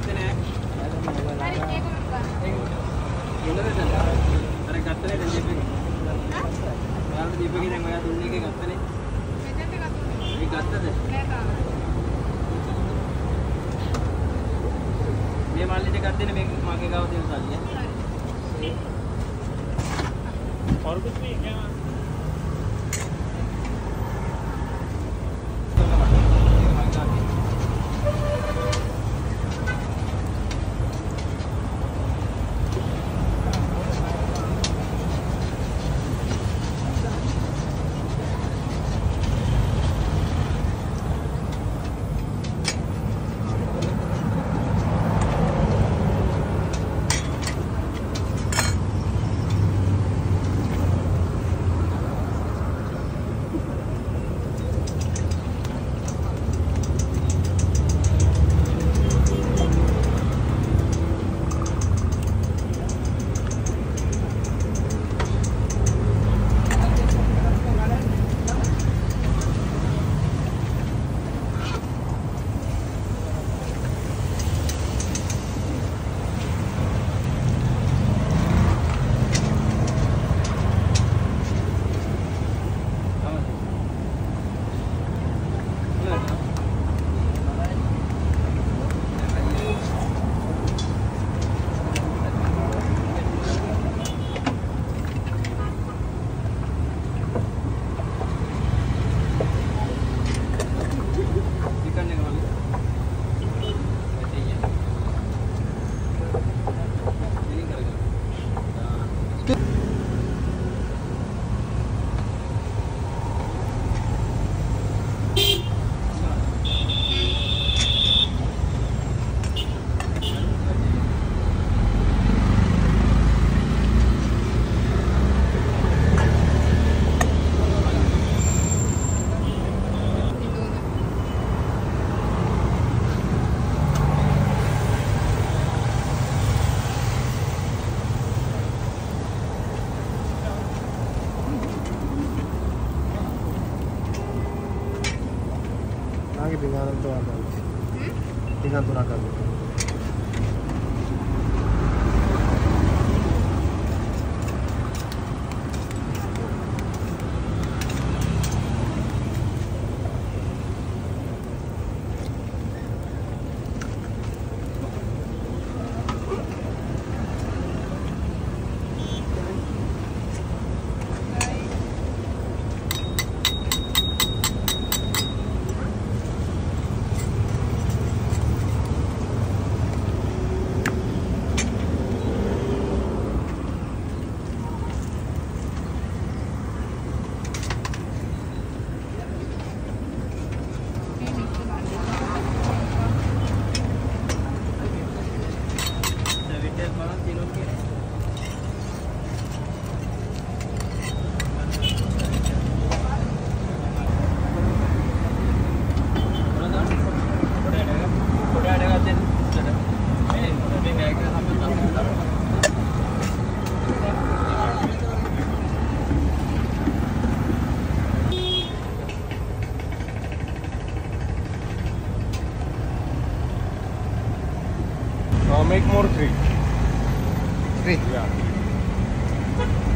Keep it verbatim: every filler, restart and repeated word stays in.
ගත්තේ නෑ. හරි ඒක මොකක්ද? ඒක මොනවද? අර ගත්තනේ දැන් දෙපේ. හා? ඔයාලට දීපේ දැන් ඔයා දුන්නේ එකේ ගත්තනේ. මෙතෙන්ද ගත්තනේ. මේ ගත්තද? නෑ තාම. මේ මල්ලිට ගත්තනේ මේ මගේ ගාව තියෙන සල්ලිය. හරි. और कुछ नहीं क्या आगे बिना तो आ जाए बिना तो ना कर दो Make more three. Three. Yeah.